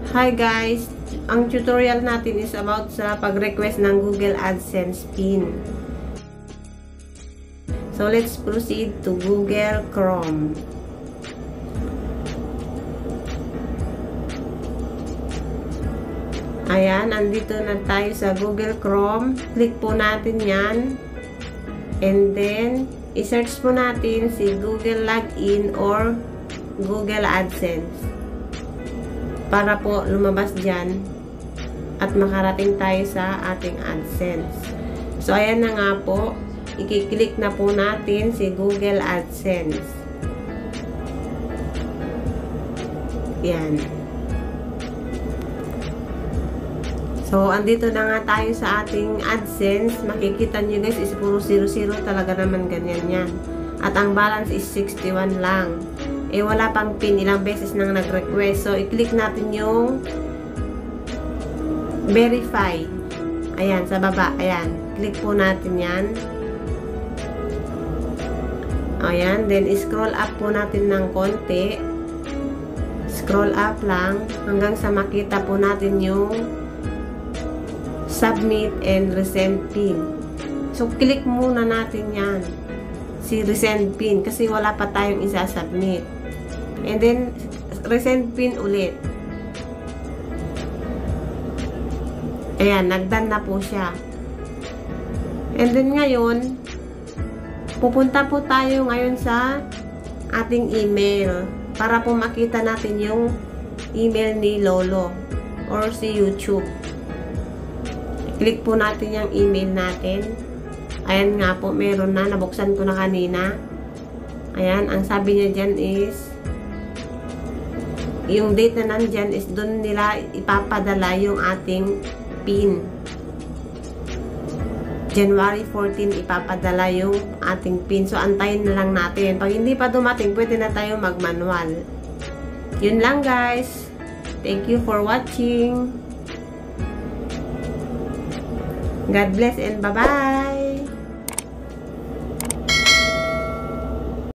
Hi guys! Ang tutorial natin is about sa pag-request ng Google AdSense PIN. So let's proceed to Google Chrome. Ayan, andito na tayo sa Google Chrome. Click po natin yan. And then, i-search po natin si Google Login or Google AdSense. Para po lumabas dyan at makarating tayo sa ating AdSense. So, ayan na nga po. I-click na po natin si Google AdSense. Yan. So, andito na nga tayo sa ating AdSense. Makikita nyo guys, is puro 00 talaga naman ganyan yan. At ang balance is 61 lang. Eh, wala pang PIN. Ilang beses nang nag-request. So, i-click natin yung verify. Ayan, sa baba. Ayan. Click po natin yan. Ayan. Then, scroll up po natin ng konti. Scroll up lang hanggang sa makita po natin yung submit and resend PIN. So, click muna natin yan. Si resend PIN kasi wala pa tayong isa-submit. And then, resend PIN ulit. Ayan, nagdone na po siya. And then ngayon, pupunta po tayo ngayon sa ating email para po makita natin yung email ni Lolo or si YouTube. Click po natin yung email natin. Ayan nga po, meron na. Nabuksan ko na kanina. Ayan, ang sabi niya dyan is yung date na nandyan is doon nila ipapadala yung ating PIN. January 14 ipapadala yung ating PIN. So, antayin na lang natin. Pag hindi pa dumating, pwede na tayo mag-manual. Yun lang guys. Thank you for watching. God bless and bye-bye.